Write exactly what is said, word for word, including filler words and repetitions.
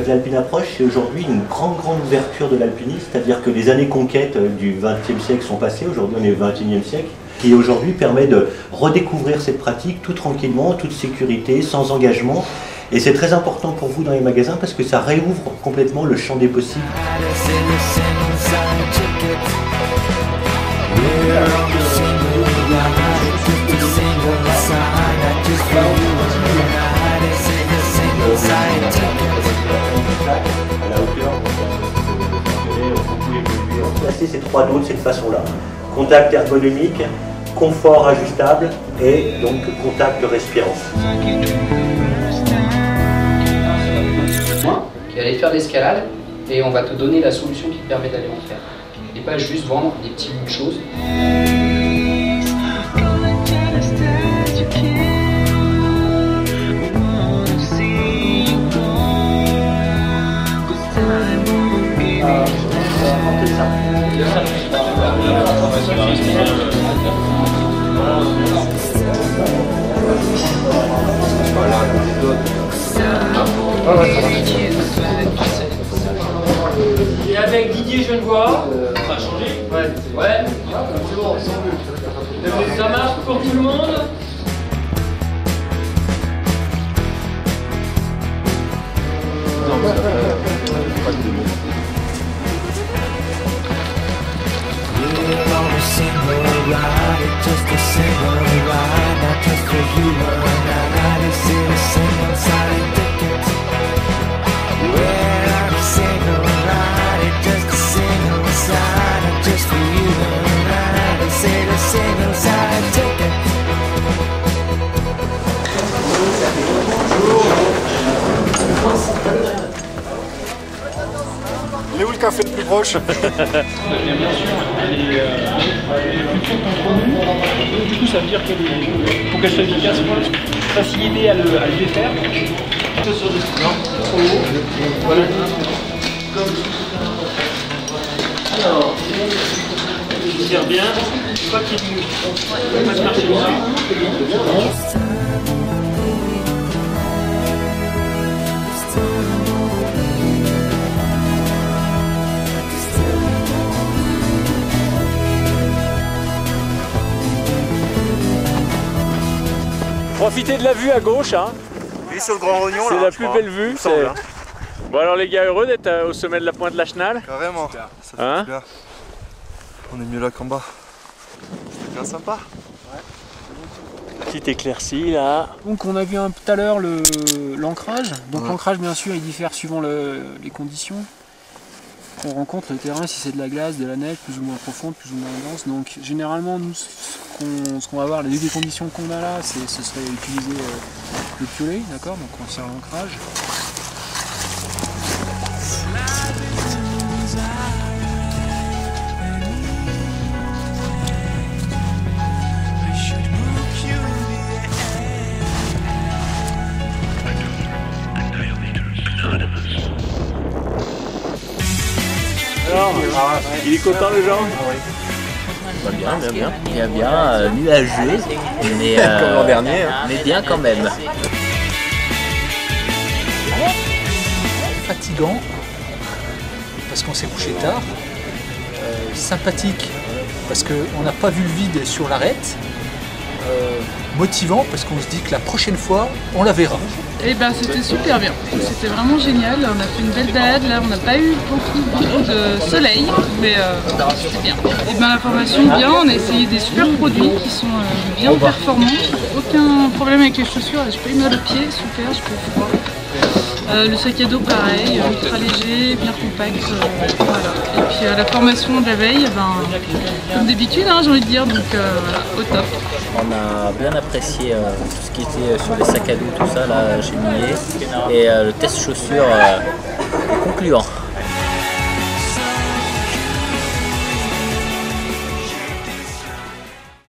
de l'Alpine Approche, c'est aujourd'hui une grande, grande ouverture de l'alpinisme, c'est-à-dire que les années conquêtes du vingtième siècle sont passées, aujourd'hui on est au vingt et unième siècle, qui aujourd'hui permet de redécouvrir cette pratique tout tranquillement, toute sécurité, sans engagement. Et c'est très important pour vous dans les magasins parce que ça réouvre complètement le champ des possibles. Placer ces trois dos de cette façon-là. Contact ergonomique, confort ajustable et donc contact respirant. Et aller faire l'escalade et on va te donner la solution qui te permet d'aller en faire. Et pas juste vendre des petits bouts de choses. Et avec Didier Genevois, ça a changé. Ouais. Ouais. C'est bon, sans but. Ça marche pour tout le monde. Il est où le café le plus proche? Bien sûr, elle est, euh, elle est plus courte entre nous. Du coup, ça veut dire qu'il faut qu'elle soit efficace. Faciliter à le, à le défaire. Sur des non, trop haut. Voilà. Alors, il tire bien. Je crois qu'il ne pas se marcher dessus. Profitez de la vue à gauche, hein. Oui, sur le Grand Rognon. C'est la plus belle vue. Semble, hein. Bon alors les gars, heureux d'être au sommet de la pointe de la Chenal. Carrément. Ça fait hein bien. On est mieux là qu'en bas. C'était bien sympa. Ouais. Petite éclaircie là. Donc on a vu un, tout à l'heure l'ancrage. Donc ouais. L'ancrage bien sûr il diffère suivant le, les conditions. On rencontre le terrain, si c'est de la glace, de la neige, plus ou moins profonde, plus ou moins dense. Donc généralement nous ce qu'on qu va voir, les deux conditions qu'on a là, ce serait utiliser euh, le piolet, d'accord. Donc on serre l'ancrage. Alors, il est content le Jean? Bah bien, bien, bien, bien, bien, euh, nuageux, mais, euh, comme l'an dernier, hein. Mais bien quand même. Fatigant, parce qu'on s'est couché tard, euh, sympathique, parce qu'on n'a pas vu le vide sur l'arête, euh, motivant, parce qu'on se dit que la prochaine fois, on la verra. Eh ben c'était super bien, c'était vraiment génial, on a fait une belle balade, là on n'a pas eu beaucoup, beaucoup de soleil, mais euh, c'était bien. Et ben la formation bien, on a essayé des super produits qui sont euh, bien performants, aucun problème avec les chaussures, j'ai pas eu mal aux pieds, super, je peux froid. Euh, le sac à dos pareil, ultra léger, bien compact, euh, voilà. Et puis euh, la formation de la veille, ben, comme d'habitude hein, j'ai envie de dire, donc euh, voilà, au top. On a bien apprécié euh, tout ce qui était sur les sacs à dos, tout ça là, chez Millet, et euh, le test chaussures euh, est concluant.